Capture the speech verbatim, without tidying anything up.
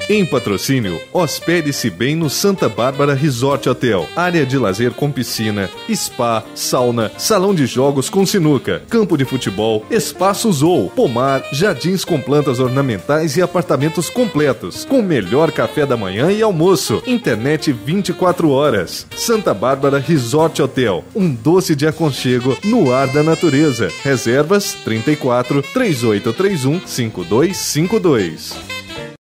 Em patrocínio, hospede-se bem no Santa Bárbara Resort Hotel. Área de lazer com piscina, spa, sauna, salão de jogos com sinuca, campo de futebol, espaço Zou, pomar, jardins com plantas ornamentais e apartamentos completos, com melhor café da manhã e almoço. Internet vinte e quatro horas. Santa Bárbara Resort Hotel, um doce de aconchego no ar da natureza. Reservas trinta e quatro, três oito três um, cinco dois cinco dois.